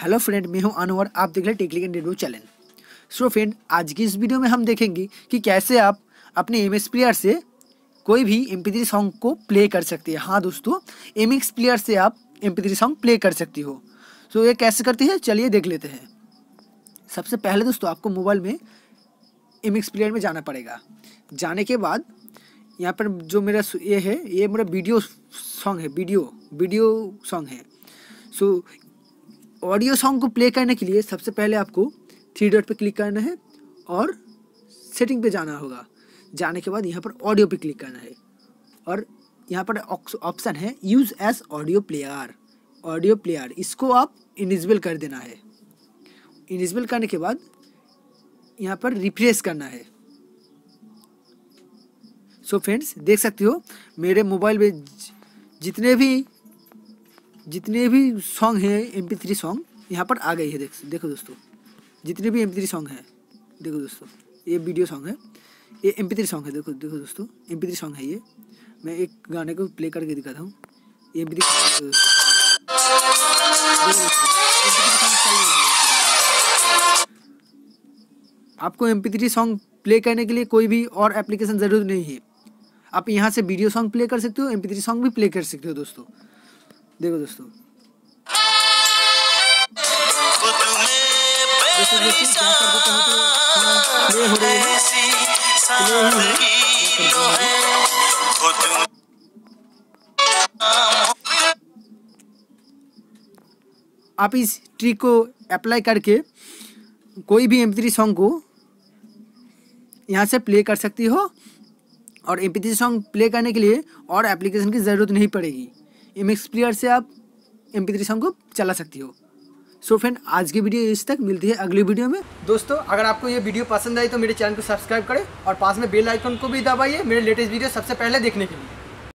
Hello friend, मैं हूं अनवर। आप देख रहे हैं technical and review channel. So friend, आज की इस वीडियो में हम देखेंगे कि कैसे आप अपने एमएक्स प्लेयर से कोई भी MP3 सॉन्ग को प्ले कर सकते हैं। हाँ दोस्तों, एमएक्स प्लेयर से आप MP3 सॉन्ग प्ले कर सकती हो। सो ये कैसे करते हैं, चलिए देख लेते हैं। सबसे पहले दोस्तों आपको मोबाइल में एमएक्स प्लेयर में जाना पड़ेगा। जाने के बाद यहाँ पर जो मेरा ये है, ये मेरा वीडियो सॉन्ग है, वीडियो सॉन्ग है। सो ऑडियो सॉन्ग को प्ले करने के लिए सबसे पहले आपको 3 डॉट पे क्लिक करना है और सेटिंग पे जाना होगा। जाने के बाद यहाँ पर ऑडियो पे क्लिक करना है और यहाँ पर ऑप्शन है यूज़ एज ऑडियो प्लेयर। इसको आप इनेबल कर देना है। इनेबल करने के बाद यहाँ पर रिफ्रेश करना है। सो फ्रेंड्स, देख सकते हो मेरे मोबाइल में जितने भी सॉन्ग हैं MP3 सॉन्ग यहाँ पर आ गई है। देखो दोस्तों, जितने भी MP3 सॉन्ग हैं, देखो दोस्तों ये वीडियो सॉन्ग है, ये MP3 सॉन्ग है। देखो दोस्तों MP3 सॉन्ग है ये। मैं एक गाने को प्ले करके दिखाता हूँ। ये MP3 आपको MP3 सॉन्ग प्ले करने के लिए कोई भी और एप्लीकेशन ज़रूरत नहीं है। आप यहाँ से वीडियो सॉन्ग प्ले कर सकते हो, MP3 सॉन्ग भी प्ले कर सकते हो दोस्तों। देखो दोस्तों, आप इस ट्रिक को अप्लाई करके कोई भी MP3 सॉन्ग को यहाँ से प्ले कर सकती हो और MP3 सॉन्ग प्ले करने के लिए और एप्लीकेशन की ज़रूरत नहीं पड़ेगी। एमएक्स प्लेयर से आप MP3 सॉन्ग को चला सकती हो। सो फ्रेंड, आज की वीडियो इस तक। मिलती है अगली वीडियो में। दोस्तों, अगर आपको ये वीडियो पसंद आई तो मेरे चैनल को सब्सक्राइब करें और पास में बेल आइकन को भी दबाइए मेरे लेटेस्ट वीडियो सबसे पहले देखने के लिए।